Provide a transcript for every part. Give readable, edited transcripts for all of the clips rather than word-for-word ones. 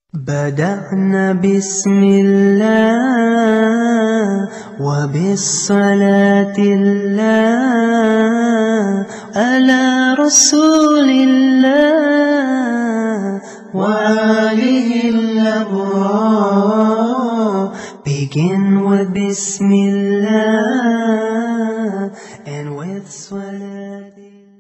بدأنا بسم الله وبالصلاة الله على رسول الله وآله الأبرار. Begin with Bismillah and with Salat.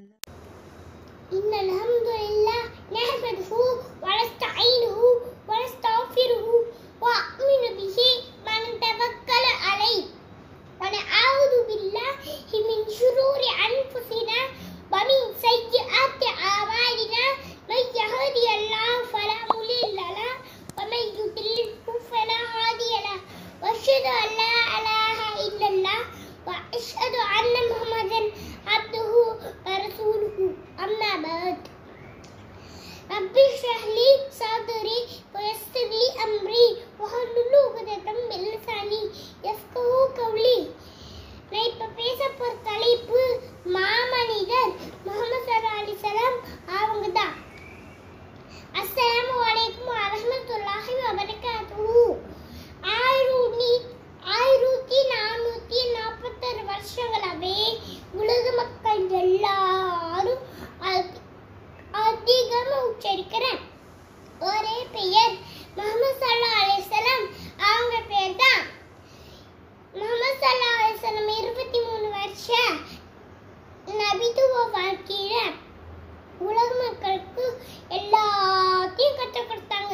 إن الحمد لله نحمده ونستعينه ونستغفره ونؤمن به ونتوكل عليه ونعوذ بالله من شرور أنفسنا ومن سيئات أعمالنا. من يهدي الله فلا مضل له ومن يضلله فلا هادي له وأشهد أن لا إله إلا الله وأشهد أن محمدا عبده ورسوله. أما بعد رب اشرح لي صدري ويسر لي أمري واحلل عقدة من لساني يفقهوا قولي. நான் இப்போ பேச போகிற தலைப்பு மாமனிதர் முஹம்மது ஸல்லல்லாஹு அலைஹி வஸல்லம் அவங்க தான். அஸ்ஸலாமு அலைக்கும் வரஹ்மத்துல்லாஹி வபரகாத்துஹு. 1446 வருஷங்களாவே உலக மக்கள் எல்லாரும் அதிகமாக உச்சரிக்கிற ஒரே பெயர் முஹம்மது ஸல்லல்லாஹு அலைஹி வஸல்லம் அவங்க பேர் தான். முஹம்மது ஸல்லல்லாஹு அலைஹி வஸல்லம் 23 வருஷ நபித்துவ வாழ்க்கையில உலக மக்களுக்கு எல்லாத்தையும் கற்றுக் கொடுத்தாங்க.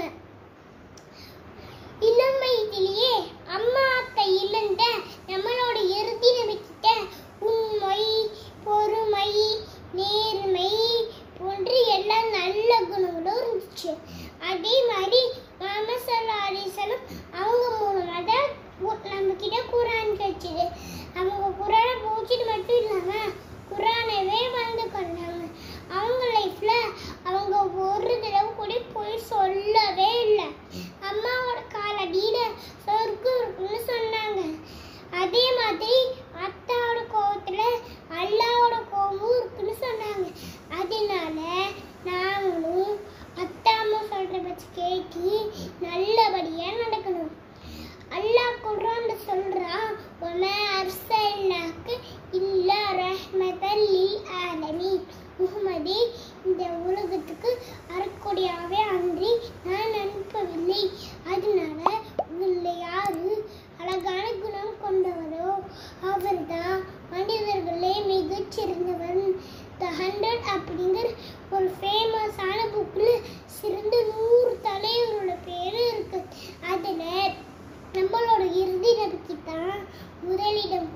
இளம் வயதிலேயே அம்மா அத்தை இழந்த நம்மளோட இறுதி நம்பிக்கிட்ட உண்மை, பொறுமை, நேர்மை போன்ற எல்லா நல்ல குணங்களும் இருந்துச்சு. அதே மாதிரி முஹம்மது ஸல்லல்லாஹு அலைஹி வஸல்லம் அவங்க மூலமாக தான் நம்ம கிட்ட குர்ஆன் கிடைச்சது. அவங்க குர்ஆனை போச்சுட்டு மட்டும் இல்லாம குர்ஆனவே வந்து கொண்டாங்க. அவங்க லைஃப்ல அவங்க ஒரு தடவை கூட போய் சொல்லவே இல்லை. அம்மாவோட காலடியில சொர்க்கம் இருக்குன்னு சொன்னாங்க. அதே மாதிரி அத்தாவோட கோவத்துல அல்லாவோட கோவமும் இருக்குன்னு சொன்னாங்க. அதனால நாங்களும் அத்தா அம்மா சொல்ற பற்றி கேட்டு நல்லபடியா நடக்கணும். அல்லாஹ் குர்ஆன்ல சொல்றான், வமா அர்ஸல்னாக இல்லா ரஹ்மத்தல் லில் ஆலமீன். முஹம்மதே, இந்த உலகத்துக்கு அருட்கொடையாகவே அன்றி நான் அனுப்பவில்லை. அதனால உங்களை யாரு அழகான குணம் கொண்டவரோ அவர்தான் மனிதர்களே மிகச்சிறந்தவர். த 100 அப்படிங்கிற ஒரு ஃபேமஸான புக்கில் சிறந்த 100 தலைவரோட பேரு இருக்கு. அதுல நம்மளோட இறுதி நபிக்கு தான் முதலிடம்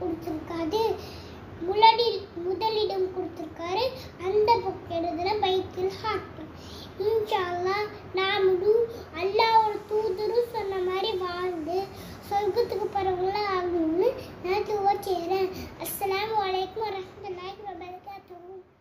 கொடுத்திருக்காரு. அந்த புக் எழுதுன பைத்துல் ஹாக்கிம். இன்ஷா அல்லாஹ் நாமளும் அல்லாஹ்வோட தூதரும் சொன்ன மாதிரி வாழ்ந்து சொர்க்கத்துக்கு போறவங்களா ஆகணும்னு நான் துவா செய்றேன். அஸ்ஸலாமு அலைக்கும் வரஹ்மத்துல்லாஹி வபரகாத்துஹு.